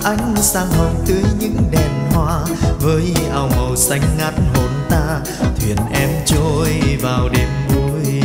ánh sáng hồng tươi những đèn hoa, với áo màu xanh ngát hồn ta, thuyền em trôi vào đêm vui.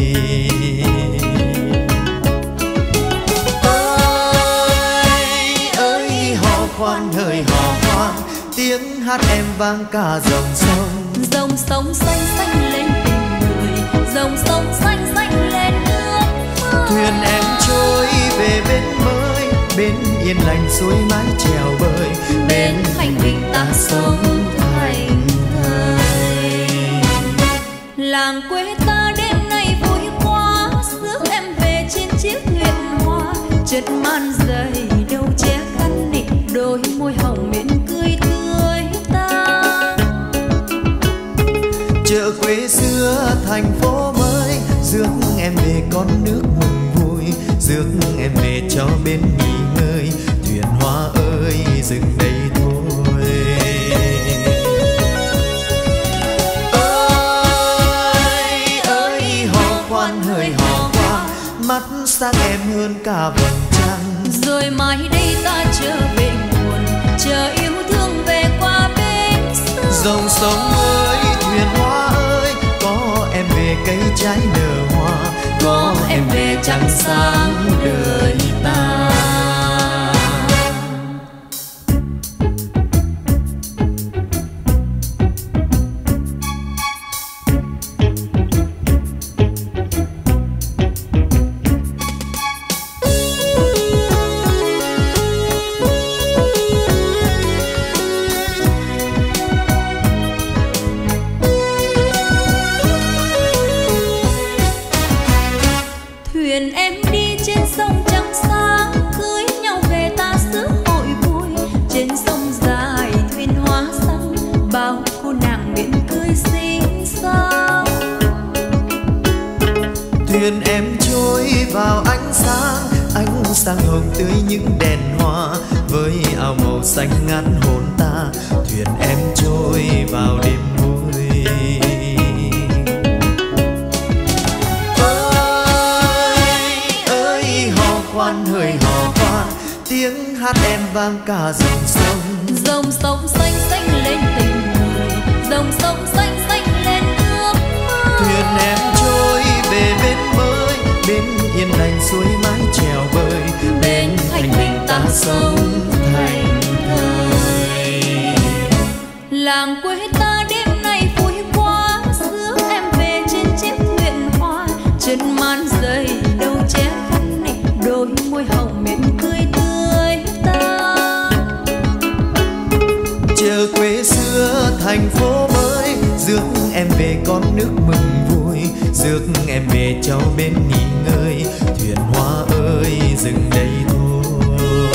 Ơi hò khoan hỡi hò khoan, tiếng hát em vang cả dòng sông. Dòng sông xanh xanh lên tình người, dòng sông xanh xanh lên nước mơ. Thuyền em trôi về bên mới, bên yên lành suối mái chèo bơi, bên thanh bình ta sống thành thơi. Làng quê ta đêm nay vui quá, rước em về trên chiếc thuyền hoa. Chất man dày đâu che khăn nị, đôi môi hồng mến cười tươi ta. Chợ quê xưa thành phố mới, rước em về con nước mừng vui, rước em về cho bên nghỉ ngơi. Thuyền hoa ơi dừng đây thôi. Ơi hò khoan hỡi hò khoan, mắt sáng em hơn cả vầng trăng. Rồi mai đây ta trở về nguồn, chờ yêu thương về qua bên sông. Dòng sông ơi thuyền hoa ơi, có em về cây trái nở hoa, có em về trăng sáng đời ta. Thuyền em đi trên sông trắng sáng, cưới nhau về ta rước hội vui. Trên sông dài thuyền hoa xanh, bao cô nàng miệng cười xinh xắn. Thuyền em trôi vào ánh sáng hồng tươi những đèn hoa, với áo màu xanh ngát hồn ta, thuyền em trôi vào đêm vui. Ơi hò khoan hỡi hò khoan, tiếng hát em vang cả dòng sông. Dòng sông xanh xanh lên tình người, dòng sông xanh xanh lên nước mơ. Thuyền em trôi về bên mới, bên yên lành suối mái chèo bơi, bên thanh bình ta sống thành thơi. Làng quê ta đêm nay vui quá, rước em về trên chiếc thuyền hoa. Chân man dày đâu che khăn nị, đôi môi hồng mến cười tươi ta. Chợ quê xưa thành phố mới, rước em về con nước mừng vui, rước em về cho bên nghỉ ngơi. Thuyền hoa ơi dừng đây thôi.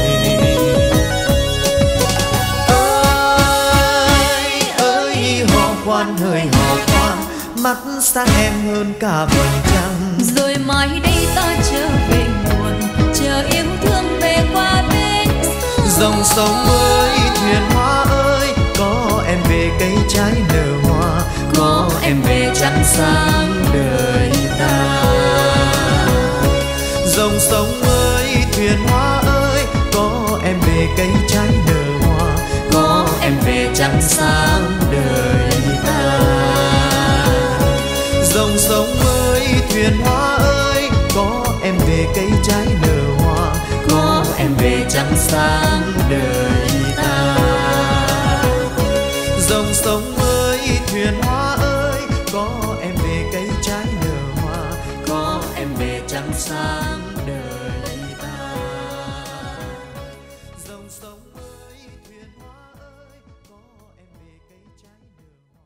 Ơi hò khoan hỡi hò khoan, mắt sáng em hơn cả vầng trăng. Rồi mai đây ta trở về nguồn, chờ yêu thương về qua bên sông. Dòng sông ơi thuyền hoa ơi, có em về cây trái nở hoa, có em về trăng sáng đời ta. Dòng sông ơi thuyền hoa ơi, có em về cây trái nở hoa, có em về trăng sáng đời ta. Dòng sông ơi thuyền hoa ơi, có em về cây trái nở hoa, có em về trăng sáng đời ta. Dòng sông ơi thuyền hoa ơi, có em về cây trái nở hoa, có em về trăng sáng đời ta. Dòng sông ơi thuyền hoa ơi, có em về cây trái nở hoa.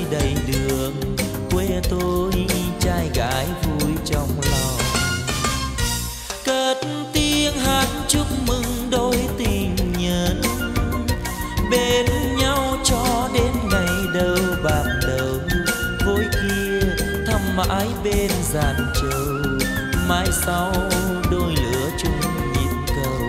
đầy đường, quê tôi trai gái vui trong lòng. Cất tiếng hát chúc mừng đôi tình nhân, bên nhau cho đến ngày đầu bạc đầu. Vối kia thăm mãi bên giàn trầu, mai sau đôi lứa chung nhịp cầu.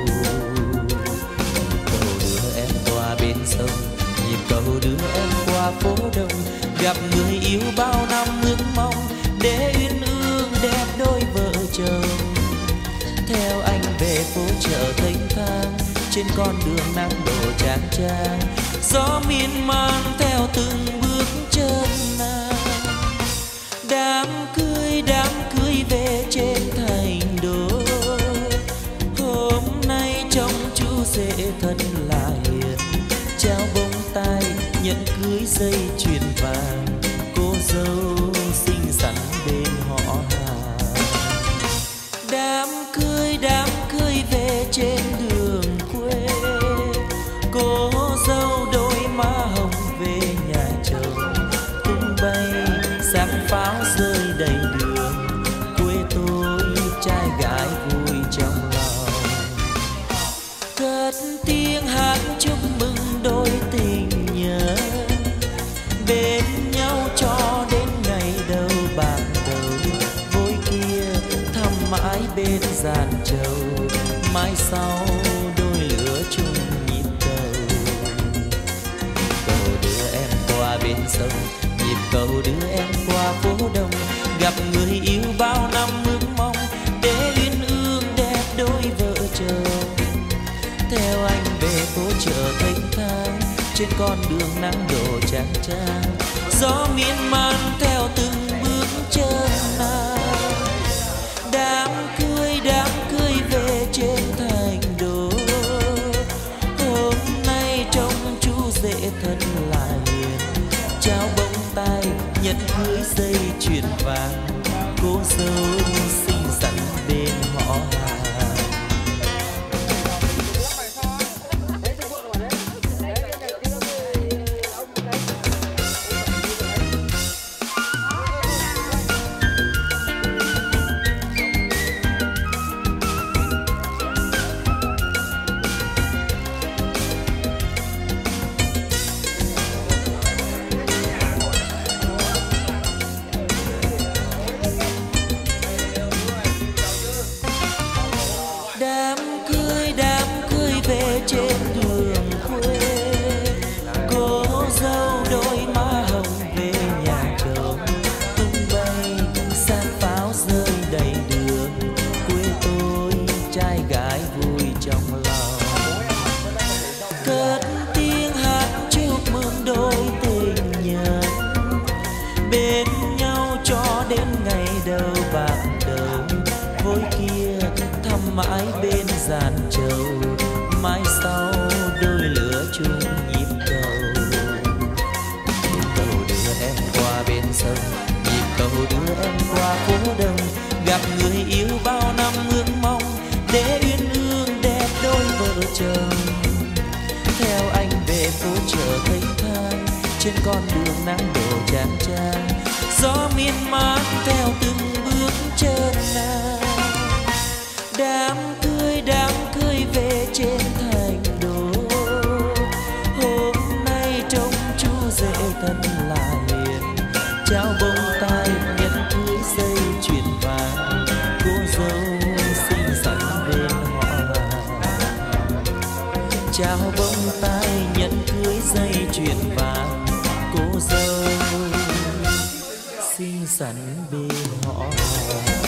Cầu đưa em qua bên sông, nhịp cầu đưa em qua phố đông. Gặp người yêu bao năm ước mong, để uyên ương đẹp đôi vợ chồng. Theo anh về phố chợ thênh thang, trên con đường nắng đổ chang chang. Gió miên man theo từng bước chân nàng. Đám cưới về trên thành đô. Hôm nay trông chú rể thật là hiền, trao bông tai nhận cưới dây chuyền vàng. Cô dâu xinh xắn bên họ hàng. Đám cưới về trên đường quê. Cô dâu đôi má hồng về nhà chồng. Tung bay sáng pháo rơi đầy đường, quê tôi trai gái vui trong lòng. Cất tiếng hát chúc mừng đôi tình nhân, bên nhau cho đến ngày đầu bạc đầu. Vối kia thăm mãi bên giàn trầu, mai sau đôi lứa chung nhịp cầu. Cầu đưa em qua bên sông, nhịp cầu đưa em qua phố đông. Gặp người yêu bao năm ước mong, để uyên ương đẹp đôi vợ chồng. Theo anh về phố chợ thênh thang, trên con đường nắng đổ chang chang. Gió miên man theo từng bước chân nàng. Đám cưới về trên thành đô. Hôm nay trông chú rể thật là hiền, trao bông tai nhận cưới dây chuyền vàng. Cô dâu xinh xắn bên họ hàng. Đám cưới về trên đường quê. Cô dâu đôi má hồng về nhà chồng. Tung bay sáng pháo rơi đầy đường, quê tôi trai gái vui trong lòng. Cất tiếng hát chúc mừng đôi tình nhân, bên nhau cho đến ngày đầu bạc đầu. Vối kia thăm mãi bên giàn trầu, mai sau đôi lứa chung nhịp cầu. Cầu đưa em qua bên sông, nhịp cầu đưa em qua phố đông. Gặp người yêu bao năm ước mong, để uyên ương đẹp đôi vợ chồng. Theo anh về phố chợ thênh thang, trên con đường nắng đổ chang chang. Gió miên man theo từng bước chân nàng. Đám cưới về trên thành đô. Hôm nay trông chú rể thật là hiền, trao bông tai nhận cưới dây chuyền vàng. Cô dâu xinh xắn bên họ hàng. Trao bông tai nhận cưới dây chuyền vàng. Cô dâu xinh xắn bên họ hàng.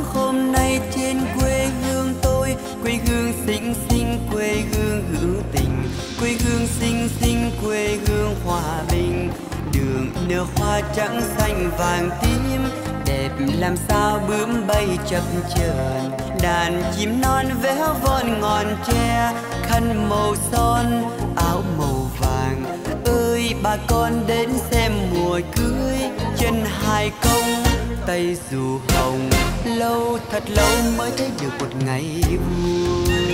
sáng hôm nay trên quê hương tôi, quê hương xinh xinh, quê hương hữu tình, quê hương xinh xinh, quê hương hòa bình. Đường nở hoa trắng xanh vàng tím, đẹp làm sao bướm bay chập chờn. Đàn chim non véo von ngọn tre, khăn màu son áo màu vàng. Ơi bà con đến xem mùa cưới, chân hai công tay dù hồng. Lâu thật lâu mới thấy được một ngày vui.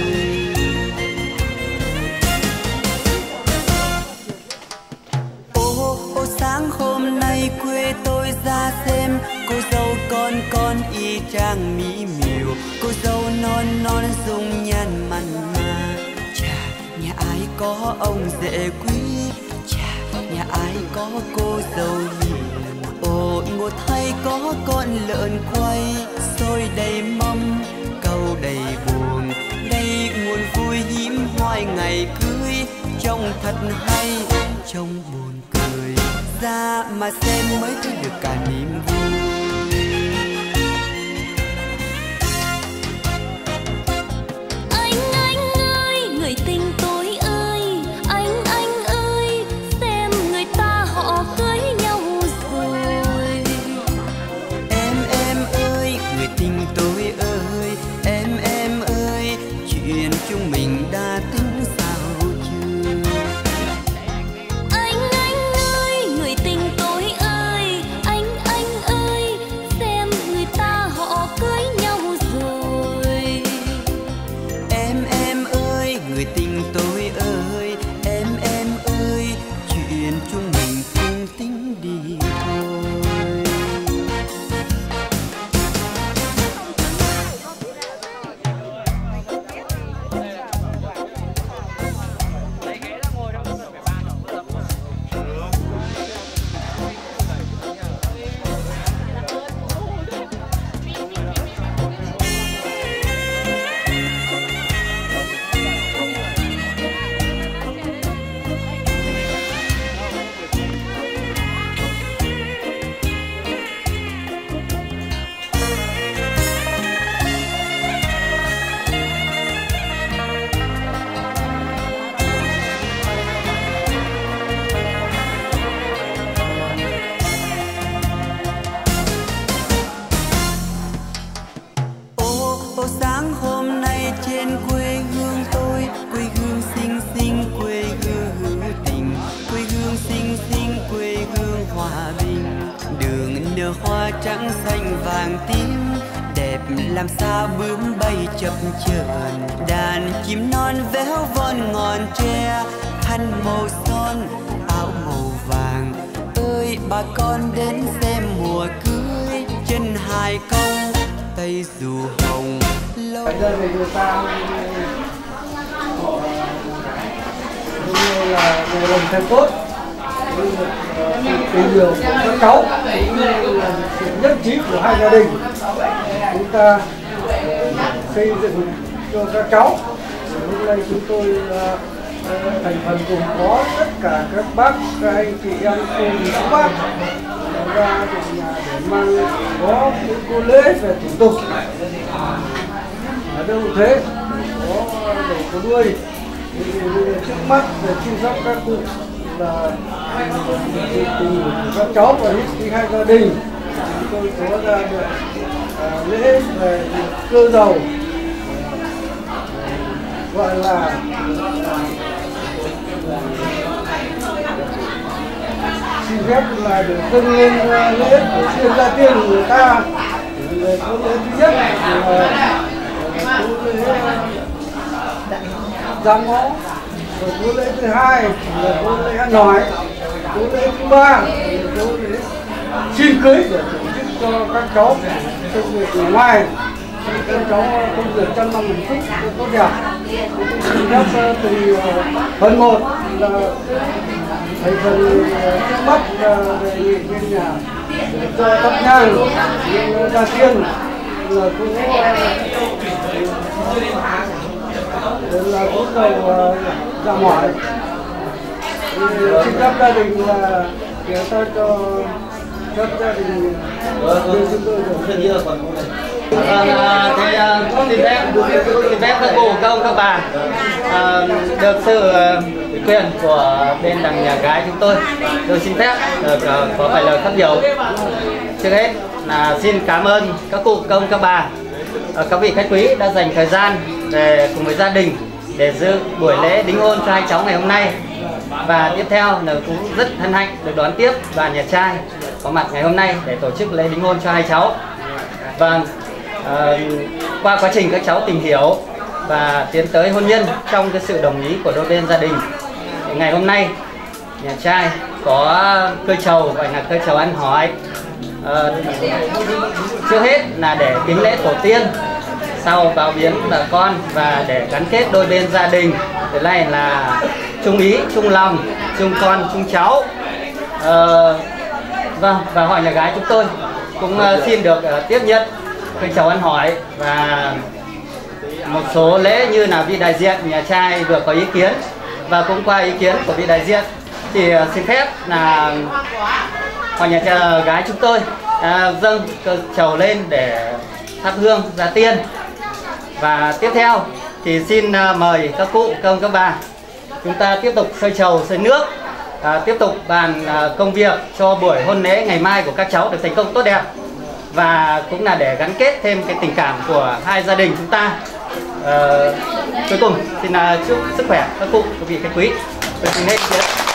Ô sáng hôm nay quê tôi ra xem, cô dâu con y chang mỹ miều. Cô dâu non non dung nhan mặn mà. Chà, nhà ai có ông rể quý, chà, nhà ai có cô dâu hiền. Ồ ngồi thay có con lợn quay, xôi đầy mâm câu đầy buồn. Đây nguồn vui hiếm hoài ngày cưới, trông thật hay trông buồn cười. Ra mà xem mới thấy được cả niềm vui. Anh ơi, người tình tôi ơi, anh ơi, xem người ta họ cưới nhau rồi. Em ơi, người tình tôi ơi, em ơi, chuyện chúng mình đã tính sao chưa? Anh ơi, người tình tôi ơi, anh ơi, xem người ta họ cưới nhau rồi. Em ơi, người tình tôi ơi, em ơi, chuyện chúng mình không tính đi thôi. Ô sáng hôm nay trên quê hương tôi, quê hương xinh xinh, quê hương hữu tình, quê hương xinh xinh, quê hương hòa bình. Đường nở hoa trắng xanh vàng tím, đẹp làm sao bướm bay chập chờn. Đàn chim non véo von ngọn tre, khăn màu son áo màu vàng. Ơi bà con đến xem mùa cưới, chân hai công tay dù hồng. Bây giờ thì người ta họ như là người làm then cốt, tình yêu của các cháu cũng như là sự nhất trí của hai gia đình. Chúng ta xây dựng cho các cháu. Hôm nay chúng tôi thành phần gồm có tất cả các bác, các anh chị em, cô bác ra từ nhà để mang có những cô lễ về thủ tục. Ở đâu thế có để có đuôi trước mắt để chăm sóc các cụ là tình của các cháu và những hai gia đình. Chúng tôi có ra được lễ về cơ dầu, gọi là xin phép là để dâng lên lễ của tiên gia tiên của người ta. Người có lễ thứ nhất là có lễ ra ngõ, rồi có lễ thứ hai là có lễ ăn hỏi, có lễ thứ ba là có lễ xin cưới để tổ chức cho các cháu công việc ở ngoài. Các cháu công việc trăm năm hạnh phúc tốt đẹp. Xin phép từ phần 1 là thành phần trước mắt đề nghị bên nhà để cho thắp nhang gia tiên là cũng cũng cầu ra mỏi. Xin phép gia đình là để ta cho phép gia đình đưa chúng tôi được. Xin phép các cụ, các ông, các bà, được sự quyền của bên đằng nhà gái chúng tôi xin phép được có vài lời phát biểu. Trước hết là xin cảm ơn các cụ, các ông, các bà, các vị khách quý đã dành thời gian để cùng với gia đình để dự buổi lễ đính hôn cho hai cháu ngày hôm nay. Và tiếp theo là cũng rất hân hạnh được đón tiếp đoàn nhà trai có mặt ngày hôm nay để tổ chức lễ đính hôn cho hai cháu. Vâng, qua quá trình các cháu tìm hiểu và tiến tới hôn nhân trong cái sự đồng ý của đôi bên gia đình, thì ngày hôm nay nhà trai có cơi trầu, gọi là cơi trầu ăn hỏi. Trước hết là để kính lễ tổ tiên, sau báo viếng bà con và để gắn kết đôi bên gia đình. Từ nay là chung ý, chung lòng, chung con, chung cháu. Vâng, và họ nhà gái chúng tôi cũng xin được tiếp nhận cơi trầu ăn hỏi và một số lễ như là vị đại diện nhà trai vừa có ý kiến, và cũng qua ý kiến của vị đại diện thì xin phép là họ nhà gái chúng tôi dâng cơi trầu lên để thắp hương gia tiên. Và tiếp theo thì xin mời các cụ, các ông, các bà, chúng ta tiếp tục sơi trầu, sơi nước, tiếp tục bàn công việc cho buổi hôn lễ ngày mai của các cháu được thành công tốt đẹp, và cũng là để gắn kết thêm cái tình cảm của hai gia đình chúng ta. Cuối cùng xin chúc sức khỏe các cụ, các vị khách quý. Tôi xin hết.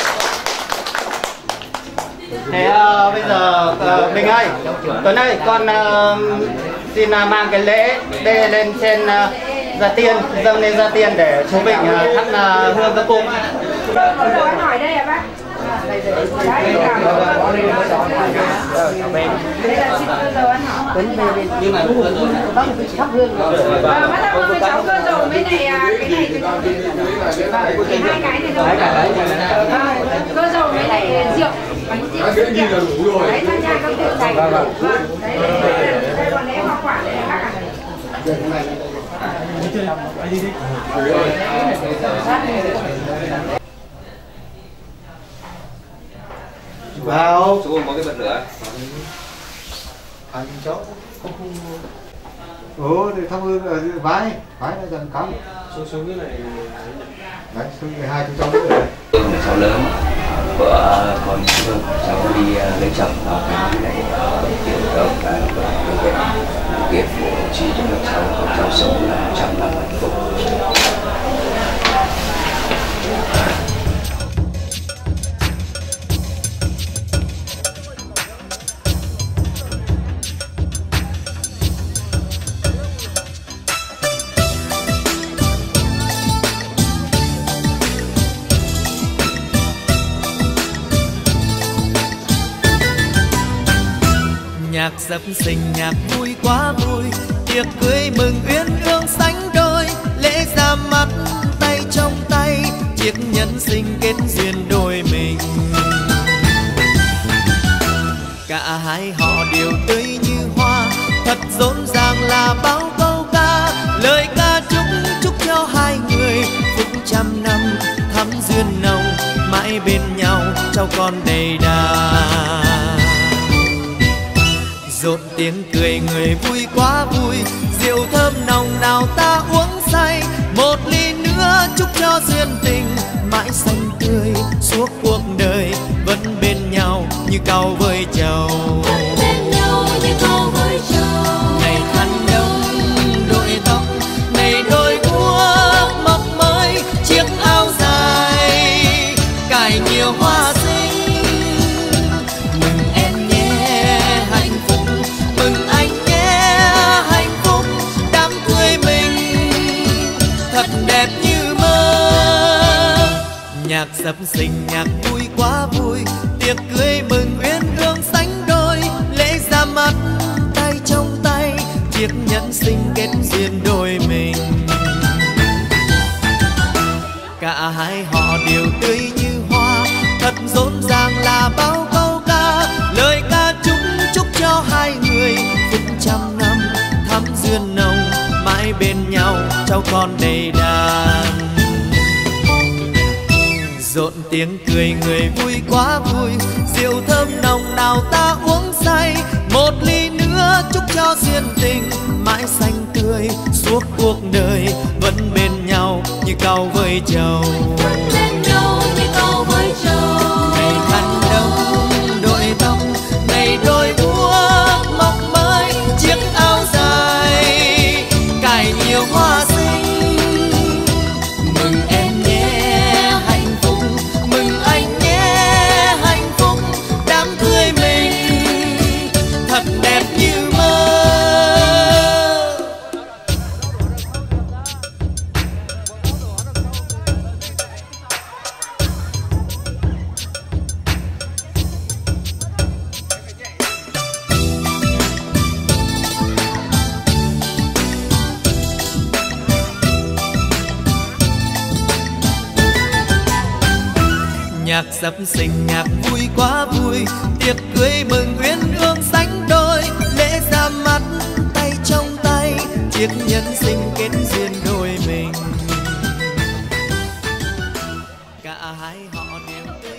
Thế bây giờ Bình ơi, Tuấn ơi, con xin mang cái lễ đê lên trên gia tiên, dâng lên gia tiên để chú Bình thắp hương các cụ. Hỏi đây à bác? Nhưng mà bác thắp hương rồi. Bác thắp hương cho cháu cơ dầu mấy này, cái này hai cái này thôi. Cơ dầu mấy này rượu. Cái gì là đủ rồi. Đấy, tham gia các tiệc dành. Đây còn lễ hoa quả này khác à? Vào. Chú có cái bật lửa. Anh cháu không. Thì thắp hương ở vai là dần cắm. Xuống cái này. Đấy, xuống cái hai chú cháu nữa. Cháu lớn vợ con Phương, cháu đi lấy chồng vào cái này tiểu động là việc của chị cho các cháu sống là 100 năm hạnh phúc. Nhạc dập sinh, nhạc vui quá vui, tiệc cưới mừng uyên ương sánh đôi, lễ ra mắt tay trong tay, chiếc nhẫn sinh kết duyên đôi mình. Cả hai họ đều tươi như hoa, thật rộn ràng là bao câu ca, lời ca chúc cho hai người phúc trăm năm thắm duyên nồng, mãi bên nhau cháu con đầy đà. Rộn tiếng cười người vui quá vui, rượu thơm nồng nào ta uống say, một ly nữa chúc cho duyên tình mãi xanh tươi suốt cuộc đời, vẫn bên nhau như cau với trầu. Ngày khăn đông đội tóc, ngày đôi guốc mọc mới, chiếc áo dài cài nhiều hoa xinh. Nhạc sập sình, nhạc vui quá vui, tiệc cưới mừng uyên ương sánh đôi, lễ ra mắt tay trong tay, chiếc nhẫn sinh kết duyên đôi mình. Cả hai họ đều tươi như hoa, thật rộn ràng là bao câu ca, lời ca chúc cho hai người phúc trăm năm thắm duyên nồng, mãi bên nhau cháu con đầy đàn. Rộn tiếng cười người vui quá vui, rượu thơm nồng nào ta uống say, một ly nữa chúc cho duyên tình mãi xanh tươi suốt cuộc đời, vẫn bên nhau như cau với trầu. Bên nhau như cau với trầu. Ngày khăn đông đội tóc, ngày đôi búa mọc mới chiếc áo dài cài nhiều hoa xinh. Mừng em nhé hạnh phúc, mừng anh nhé hạnh phúc, đám cưới mình thật đẹp như mơ. Nhạc sập sình nhạc vui quá vui, tiệc cưới mừng uyên ương sánh đôi, lễ ra mắt tay trong tay, chiếc nhẫn sinh kết duyên đôi mình. Cả hai họ đều tươi.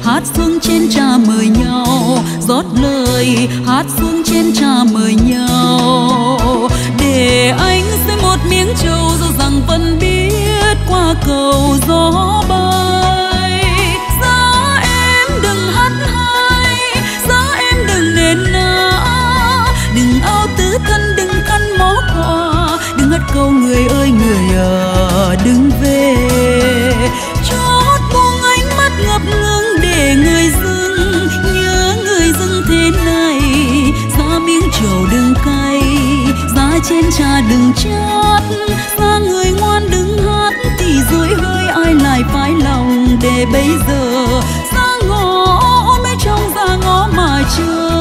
hát xuống chén trà mời nhau, rót lời hát xuống chén trà mời nhau. Để anh sẽ một miếng trầu dù rằng vẫn biết qua cầu gió bay. Giá em đừng hát hay, giá em đừng nền nã, đừng ao tứ thân, đừng khăn mó quà, đừng hát câu người ơi người đừng về. Chót buông ánh mắt ngập ngừng để người dưng nhớ người dưng thế này. Giá miếng trầu đừng cay, giá chén trà đừng chát, giá người ngoan đừng hát thì rồi hơi ai lại phái lòng. Để bây giờ ra ngõ ôm lấy trong ra ngõ mà chờ.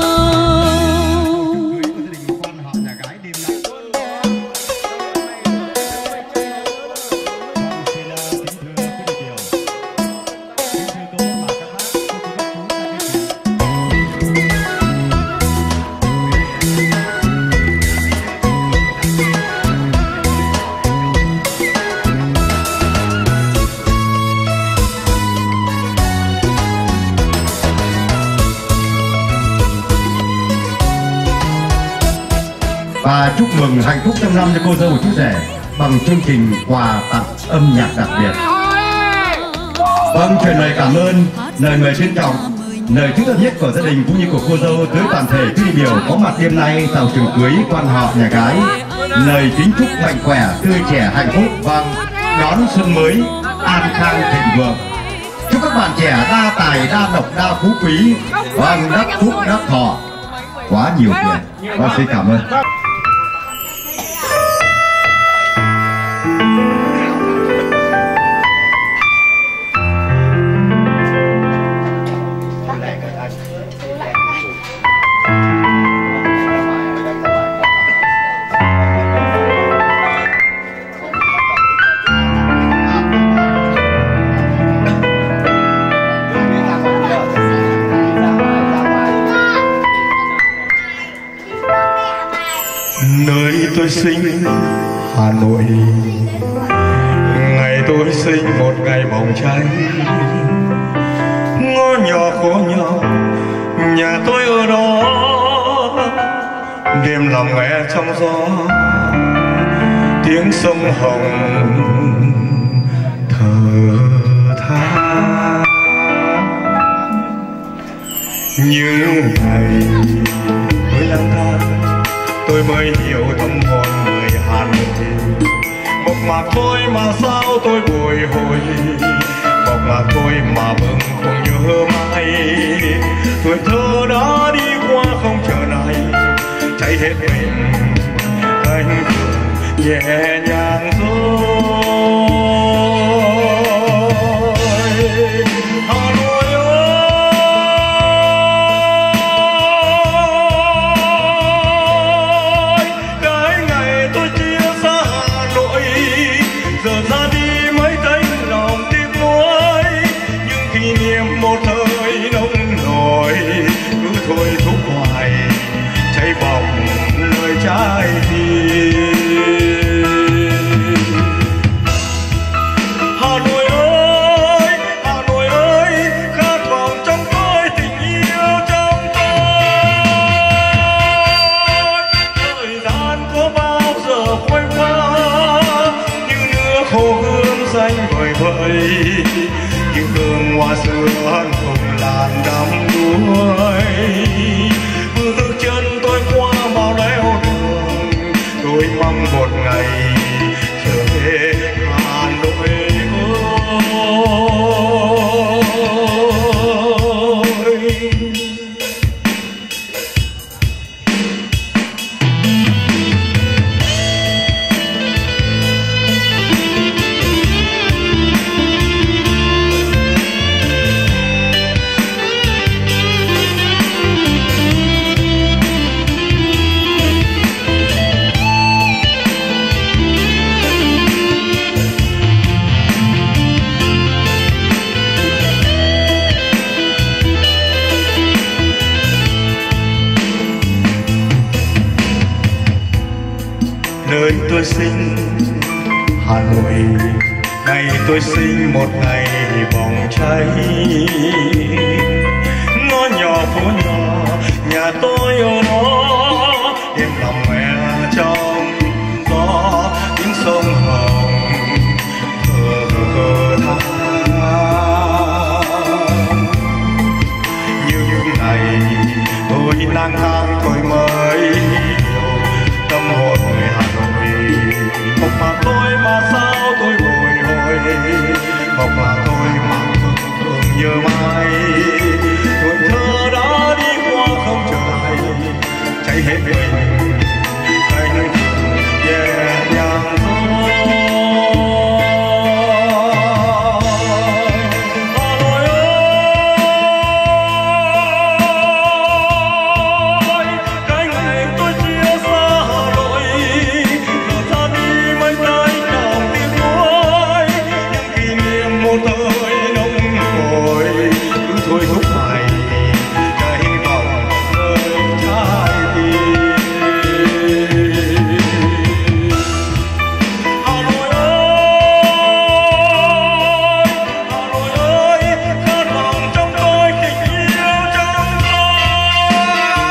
Và chúc mừng hạnh phúc trăm năm cho cô dâu của chú rể bằng chương trình quà tặng âm nhạc đặc biệt. Vâng, truyền lời cảm ơn, lời mời trân trọng, lời chúc thân thiết của gia đình cũng như của cô dâu tới toàn thể quý vị biểu có mặt đêm nay tại trường cưới quan họ nhà gái. Lời kính chúc mạnh khỏe, tươi trẻ, hạnh phúc, vâng, đón xuân mới an khang thịnh vượng. Chúc các bạn trẻ đa tài, đa độc, đa phú quý, vâng, đắc phúc, đắc thọ, quá nhiều tiền. Vâng, xin cảm ơn. Nơi tôi sinh Hà Nội, ngày tôi sinh một ngày bỏng cháy. Ngõ nhỏ khổ nhau, nhà tôi ở đó, đêm lòng nghe trong gió tiếng sông Hồng thở than. Những ngày tôi lang thang tôi mới hiểu tâm hồn người Hà Nội. Mộc mạc tôi mà sao tôi bồi hồi, mộc mạc tôi mà bừng không nhớ mãi. Tuổi thơ đã đi qua không trở lại, cháy hết mình anh nhẹ nhàng rồi. Hà Nội ơi, cái ngày tôi chia xa Hà Nội, giờ ra đi mới thấy lòng tiếc nuối. Nhưng kỷ niệm một thời nông nổi cứ thôi thúc hoài, cháy bỏng nơi trái tim. Hà Nội ơi, Hà Nội ơi, khát vọng trong tôi, tình yêu trong tôi. Thời gian có bao giờ quay qua, như nửa khô gương xanh vời vợi, như hương hoa xưa cùng làn đắm đuối. Bước chân tôi qua bao nẻo đường, tôi mong một ngày trở về Hà Nội ơi. Nơi tôi sinh Hà Nội, ngày tôi sinh một ngày bỏng cháy. nhớ mãi tuổi thơ đã đi qua không trở lại cháy hết mình cánh nhẹ nhàng thôi. Hà Nội ơi, cái ngày tôi chia xa Hà Nội giờ ta đi mấy tay nào tiếc nuối những kỷ niệm một thời nồng cồn cứ thôi thúc mãi cái hy vọng rơi trái tim. Hà Nội ơi, khát vọng trong tôi tình yêu trong tôi.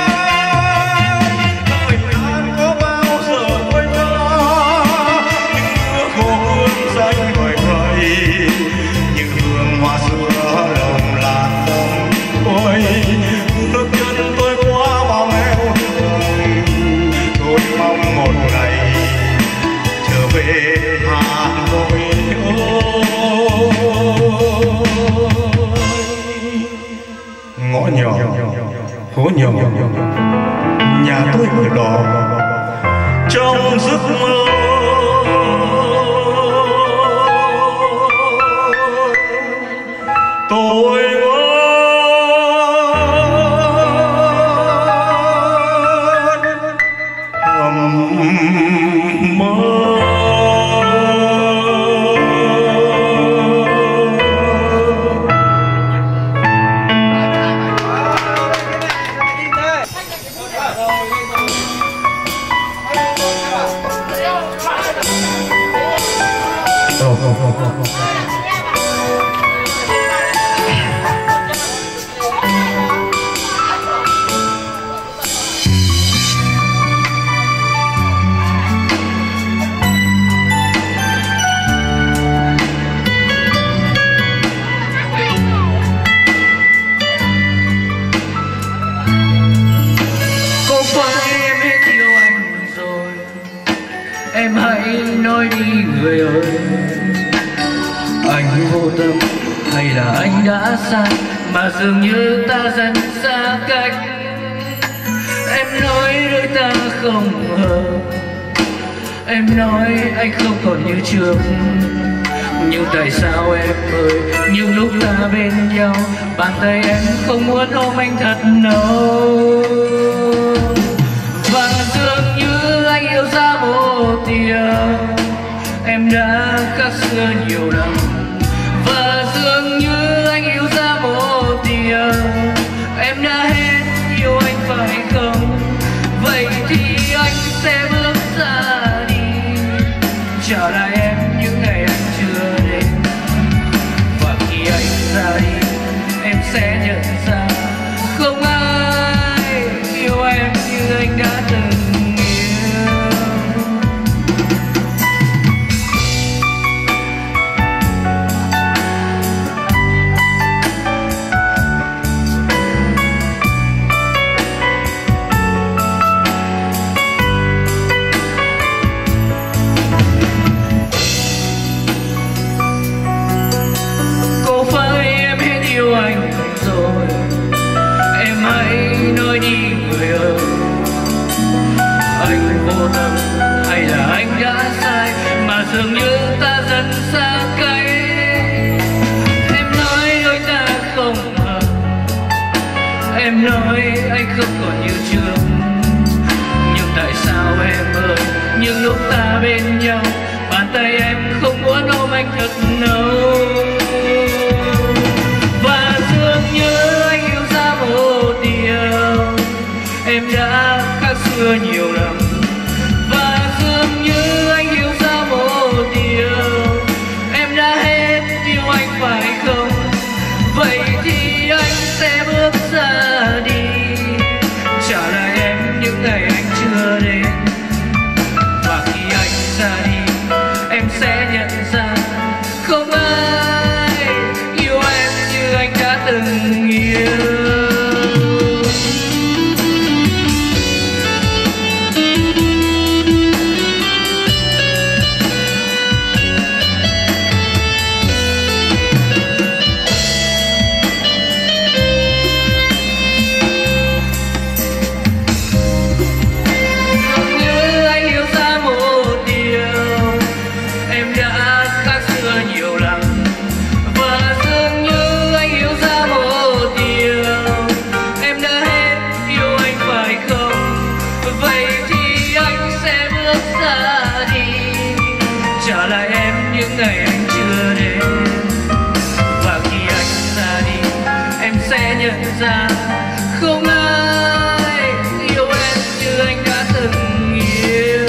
Thời gian có bao giờ quên ta những mưa khô hương xanh vời vợi những hương hoa xưa đồng làn đông. Ôi bước chân tôi qua bao nẻo đường tôi mong một ngày trở về Hà Nội ơi. Ngõ nhỏ phố nhỏ nhà tôi ở đó trong giấc mơ tôi có phải em hết yêu anh rồi, em hãy nói đi người ơi. Anh vô tâm hay là anh đã sai mà dường như ta dần xa cách. Em nói đôi ta không hợp, em nói anh không còn như trước. Nhưng tại sao em ơi, những lúc ta bên nhau bàn tay em không muốn ôm anh thật lâu. Và dường như anh yêu ra một điều em đã khác xưa nhiều năm. Và dường như anh yêu ra một điều em đã hết yêu anh phải không? Vậy thì anh sẽ bước ra đi, trả lại em những ngày anh chưa đến. Và khi anh ra đi em sẽ nhận ra không ai yêu em như anh đã từng yêu. Có phải em hết yêu anh rồi, em hãy nói đi người ơi. Anh vô tâm hay là anh đã sai mà dường như ta dần xa cách. Em nói đôi ta không hợp, em nói anh không còn như trước. Nhưng tại sao em ơi, những lúc ta bên nhau bàn tay em không muốn ôm anh thật lâu. Và dường như anh yêu ra một điều em đã khác xưa nhiều lắm. Và dường như anh yêu ra một điều em đã hết yêu anh phải không? Vậy thì anh sẽ bước ra đi, trả lại em những ngày anh chưa đến. Và khi anh ra đi em sẽ nhận ra không ai yêu em như anh đã từng yêu. sẽ nhận ra không ai yêu em như anh đã từng yêu.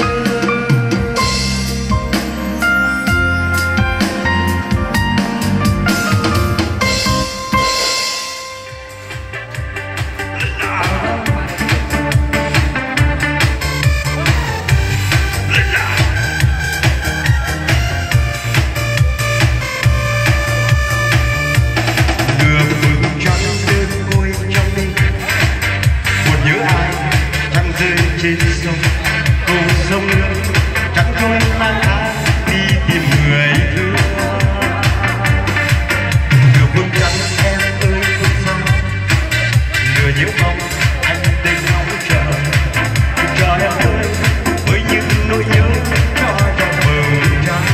Trên sông cầu sông nước chẳng trôi lang thang đi tìm người thương. Nửa phương trắng em ơi phương sông, nửa nhiễu mong anh đây ngóng chờ. Chờ em ơi với những nỗi nhớ cho trong bầu trắng.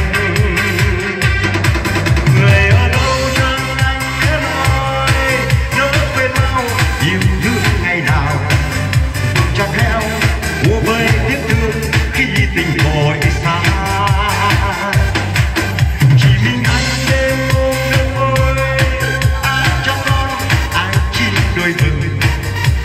Người ở đâu chẳng anh nhớ nói, nỡ quên mau yêu thương ngày nào cho theo mua vơi tiếc thương khi tình vội xa. Chỉ mình anh đêm ôm nước ôi, ai cho con ai chi đôi bừng.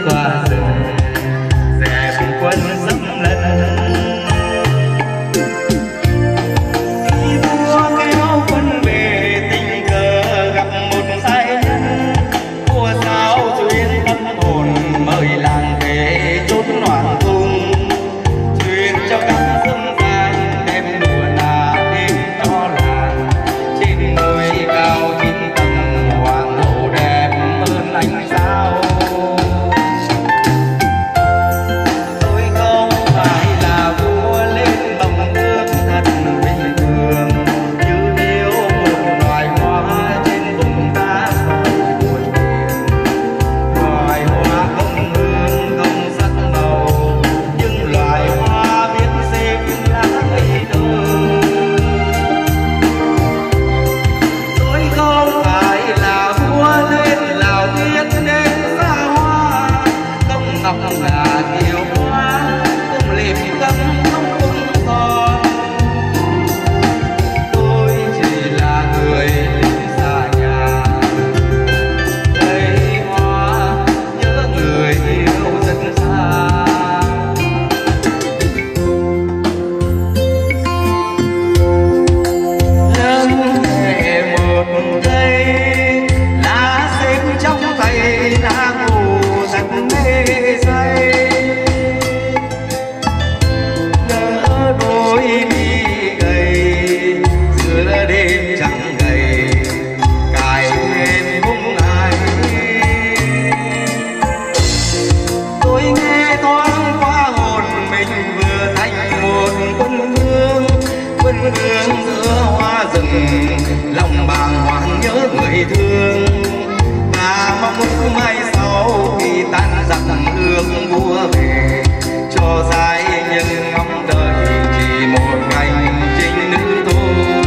qua rừng dẹp quân xâm lấn. Khi vua kéo quân về tình cờ gặp một giai nhân, vua sao duyên tâm hồn mời làng về chốn hoàng cung, truyền cho các dân gian đem đùa nà đêm cho làng. Trên ngôi cao 9 tầng hoàng hậu đẹp hơn ánh sao. Tôi không phải là vua lên bồng nước thật bình thường, như yêu một loài hoa trên vùng ta rồi buồn phiền. Loài hoa không hương không sắc màu, nhưng loài hoa biết xếp lá ngây thơ. Tôi không phải là vua lên lào biết đến xa hoa, không ngọc là kiều hoa, không liệp cấm không cung con. Tôi chỉ là người lính xa nhà, cây hoa nhớ người yêu rất xa. Lưng nhẹ một cây lá xếp trong tay, lá ngủ giặt mê say. Nỡ đôi mi gầy giữa đêm trắng gầy, cài thêm hung ai. Tôi nghe thoáng qua hồn mình vừa thành một quân vương, quân vương giữa hoa rừng, lòng bàng hoàng nhớ người thương. Ta mong ước mai sau khi tan giặc hương vua về, cho giai nhân ngóng đợi chỉ một cành trinh nữ thôi.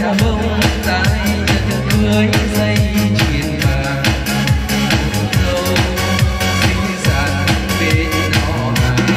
bông tai nhẫn cưới dây chuyền vàng dâu xinh xắn bên họ hàng.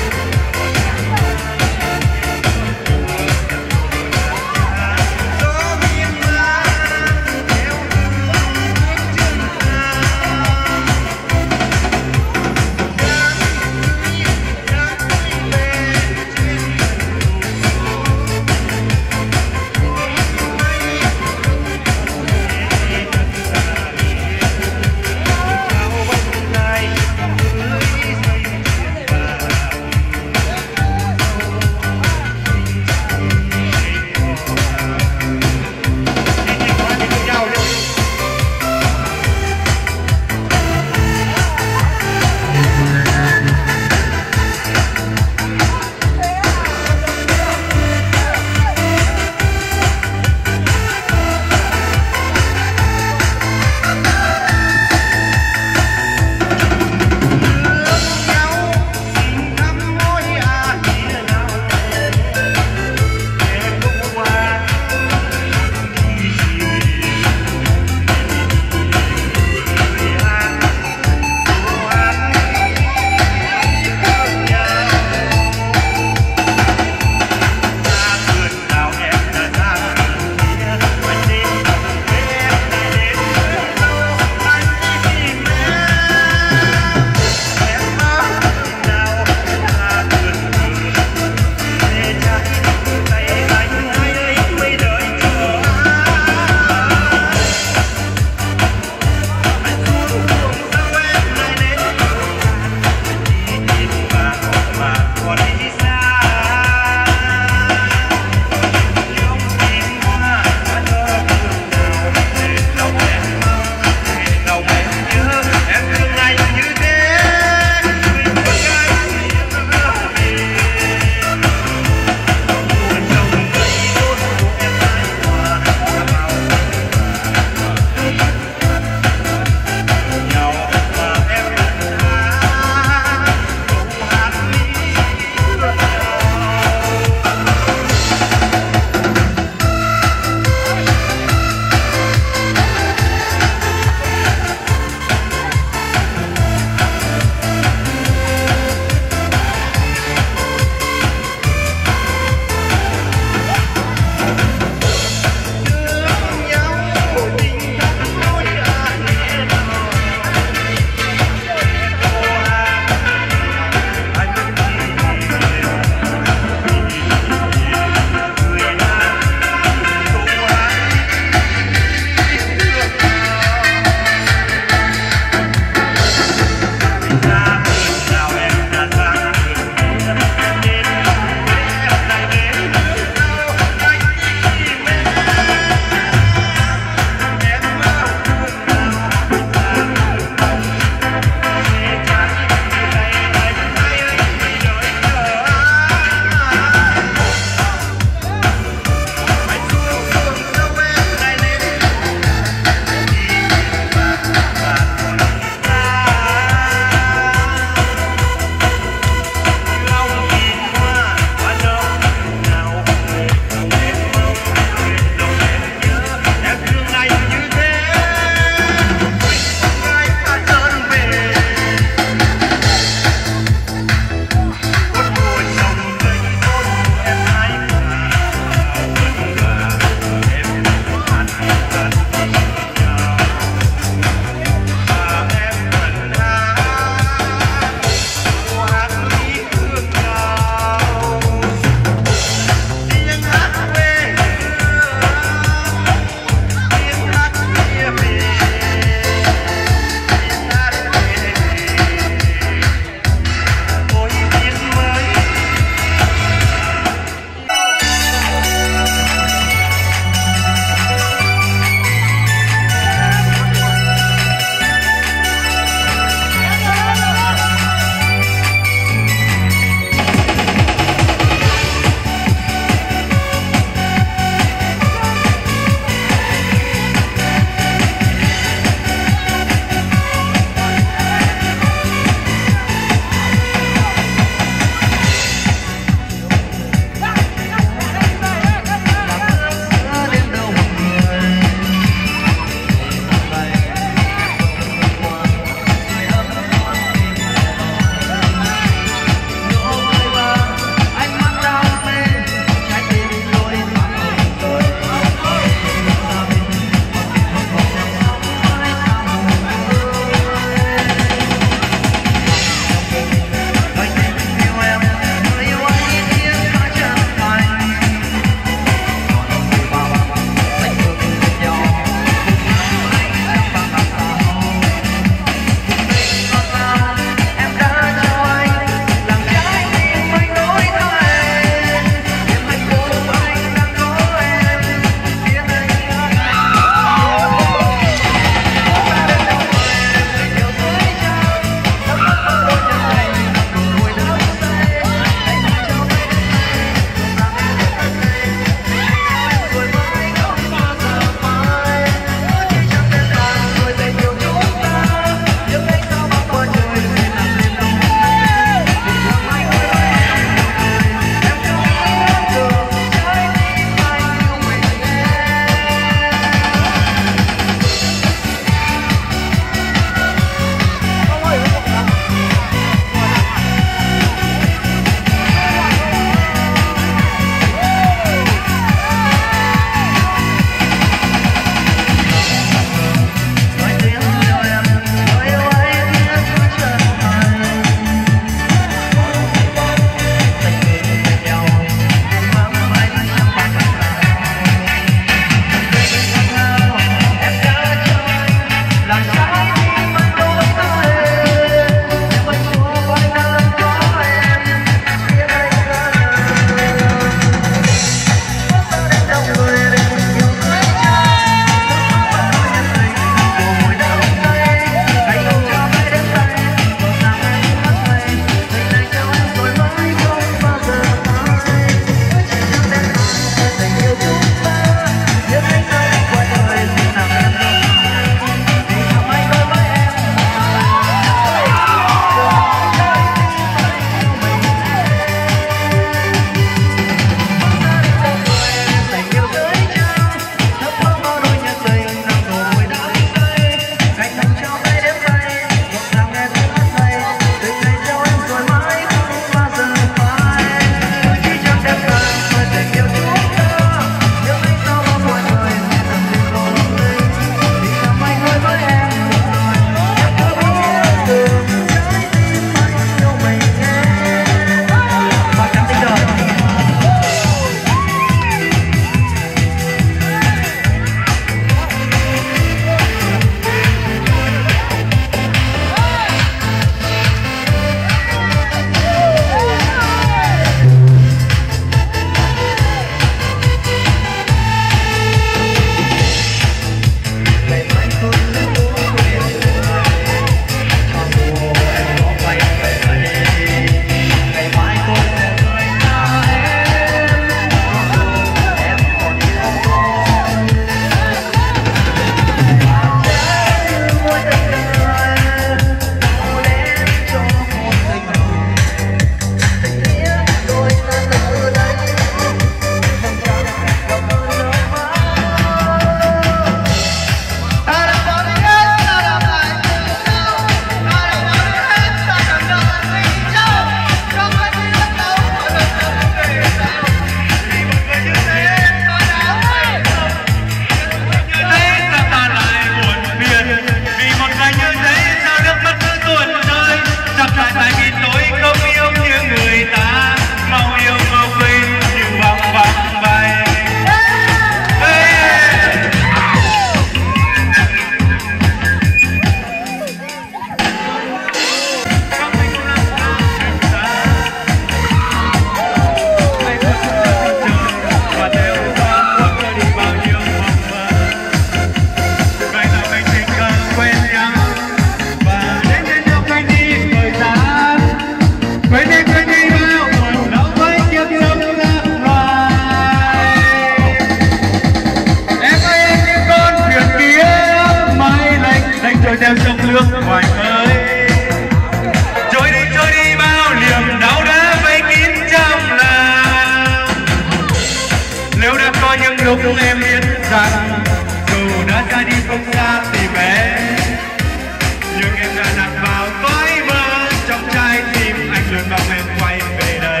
lúc em biết rằng dù đã ra đi không xa tìm em, nhưng em đã đặt vào cõi mơ trong trái tim anh luôn mong em quay về đây.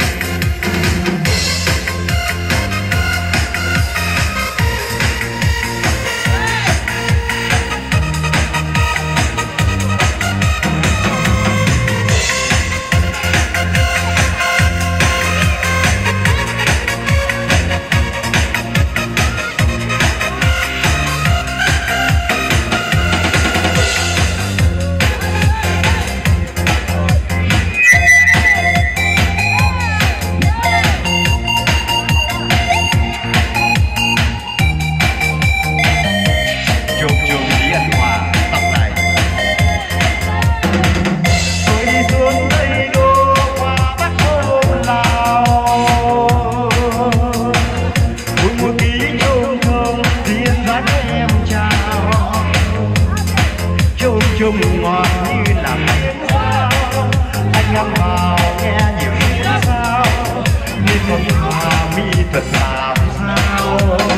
Chung ngọt như làm tiếng sao, anh ngắm vào nghe nhiều tiếng sao, như con hòa mi thật làm sao.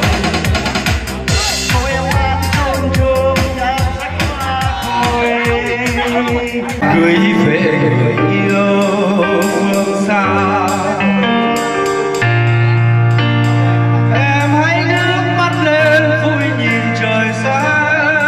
Thôi em hát chôn chôn nhạc sắc hoa khôi, gửi về người yêu phương xa. Em hãy ngước mắt lên vui nhìn trời xa.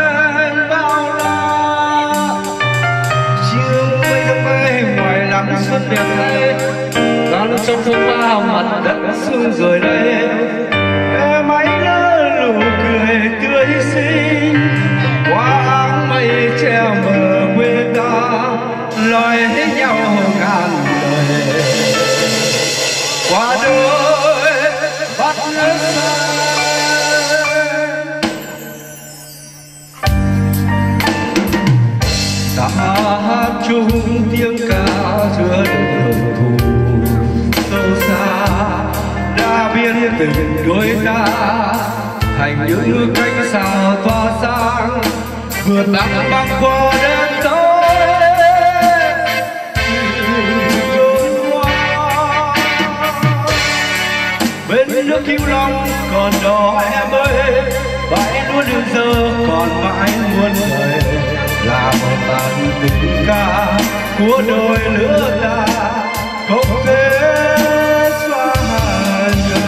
Xuân đẹp đây, ta lúc trong phương bao mặt đất sương rồi đây. Em hãy nở nụ cười tươi xinh qua áng mây che mờ quê ta, lời hết nhau ngàn lời qua đôi bắt nước xa. Ta hát chung tiếng ca giữa đường thù sâu xa, đã biến tình đôi ta thành những cánh sao tỏa sáng, vượt nắng băng qua đêm tối. Bên nước Cứu Long còn đó em ơi, bãi lúa đường giờ còn mãi muôn đời, là một bản tình ca của đôi lứa ta không thể xóa nhòa.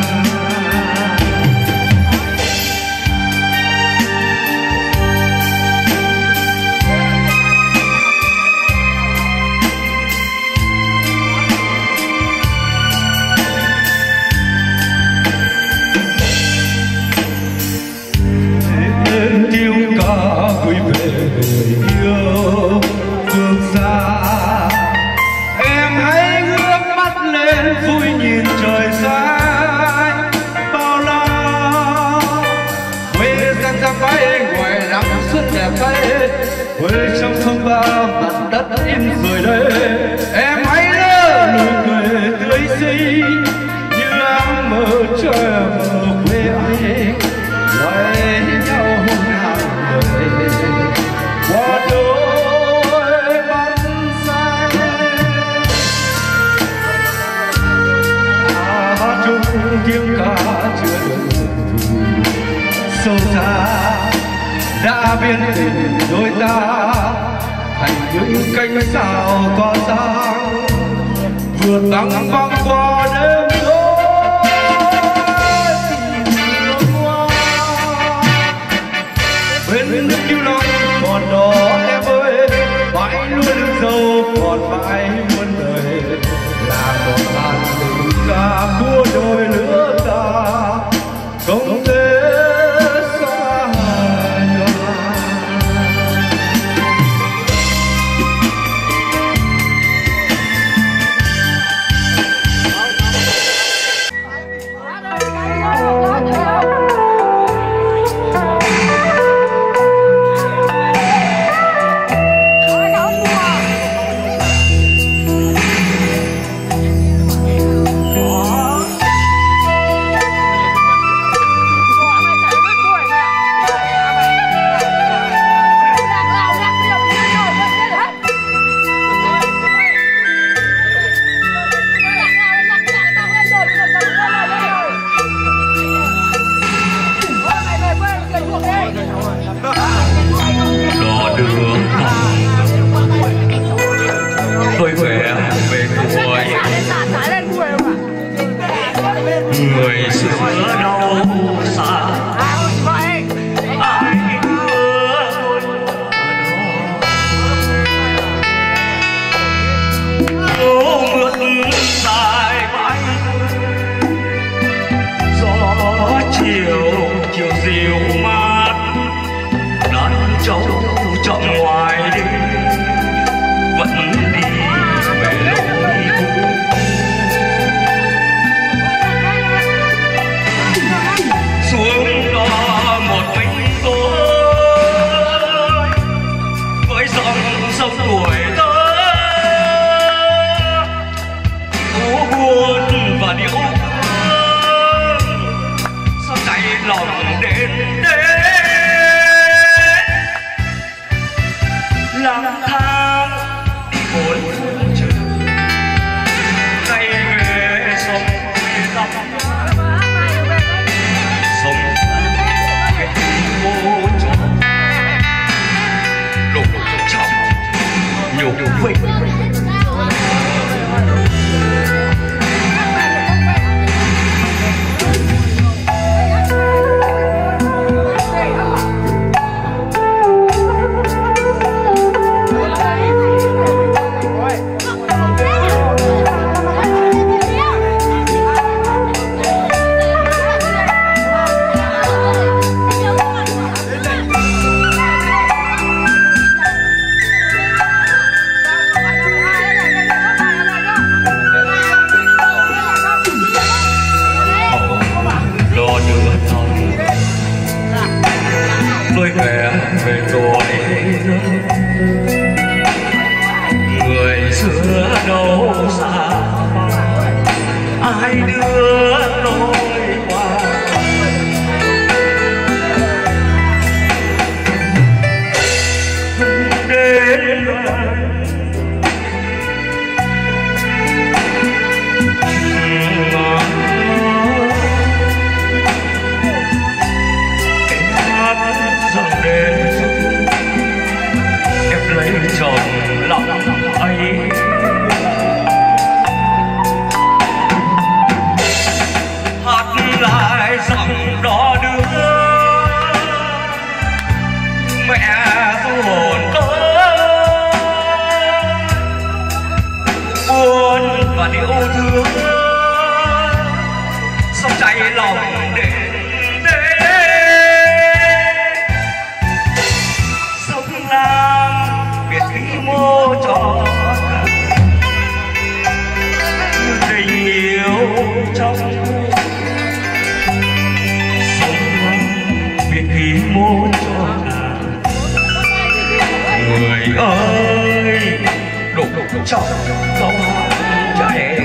Tiếng ca quý về người yêu phương xa. Em hãy ngước mắt lên vui nhìn trời xanh bao la, quê giang giang bay ngoài nắng xuân đẹp bay, quê trong phong ba mặt đất im rồi đây. Em hãy nở nụ cười tươi xinh như áng mơ trời mơ quê anh, lời nhau ngàn lời qua đôi mắt xanh. Hát chung tiếng ca chưa được sâu xa, đã biến tình đôi ta thành những cánh sao tỏa sáng, vượt nắng băng qua đêm tối. Bên nước Cứu Long còn đó em ơi, bãi lúa nước dâu còn mãi muôn đời, là một bản tình ca của đôi lứa ta không thể xa nhòa. người xưa đâu xa ai đưa phố mượt dài mãi gió chiều chiều dịu mát đàn trâu chọn ngoài đêm vẫn đi về lối cũ. Xuống đó một mình tôi với dòng sông tuổi thơ u buồn và điệu sao cháy lòng đến thế lang thang đi bốn phương trời nay về sông dọc sông cái vô chỗ lục trong nhục vinh tôi về tuổi người xưa đâu xa ai đưa lối qua đến lấy chồng lòng ấy hát lại dòng đó đưa mẹ du hồn tôi buồn và yêu thương sông cháy lòng đến mô cho tình yêu trong sống biết khi mô cho người ơi đục trong câu chạy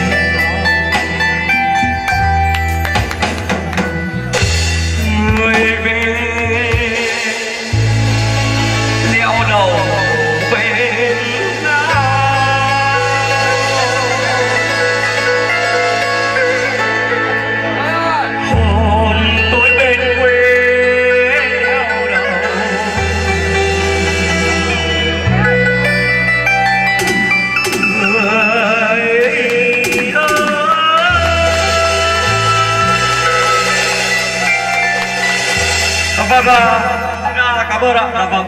người về leo đầu vâng cảm ơn ạ. Vâng.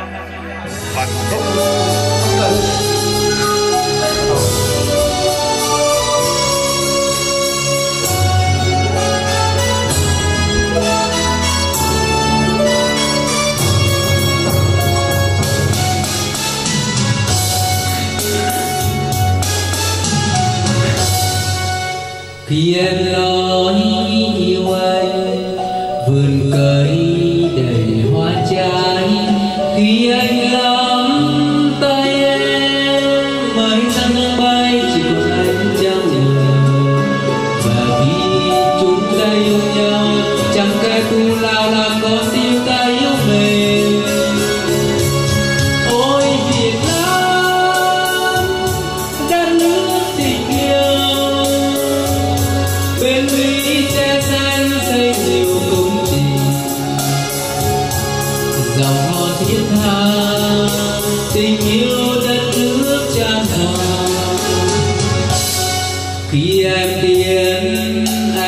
Khi em nói yêu anh vườn cây đầy hoa trái, khi anh nắm tay em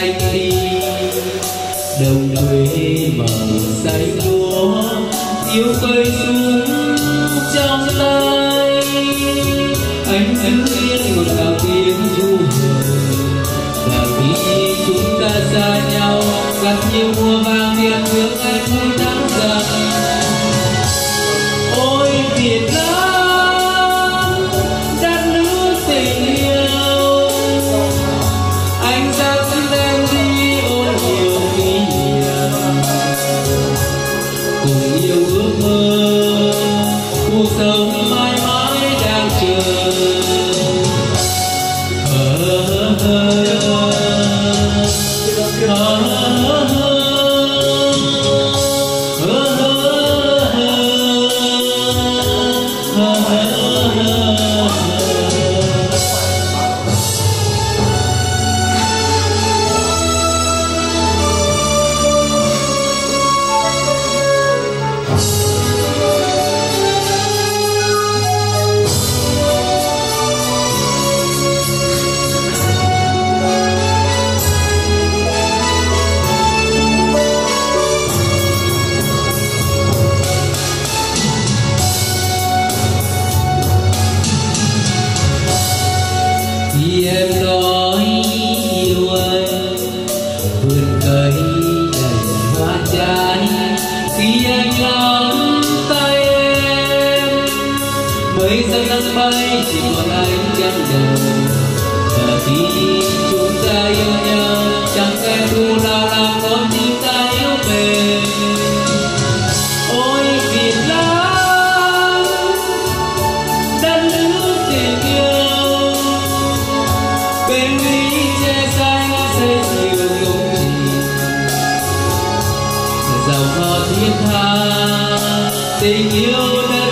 anh đi đồng quê mở xanh lúa yêu cây súng trong tay anh giữ yên ngọt ngào tiếng ru hời và khi chúng ta xa nhau gặp nhiều mùa vàng niềm thương anh vui nắng dài ôi Việt Nam đất nước tình yêu anh dắt em đi ôn nhiều kỷ niệm cùng yêu ước mơ cuộc sống mãi mãi đang chờ khi em nói yêu anh vườn cây đầy hoa trái khi anh nắm tay em mấy giọt nắng bay chỉ còn anh trong đầu và khi chúng ta yêu nhau chẳng kẻ thù nào làm con tim ta yếu mềm ôi Việt Nam đất nước tình yêu bên lý che xanh xây nhiều công trình dòng họ thiết tha tình yêu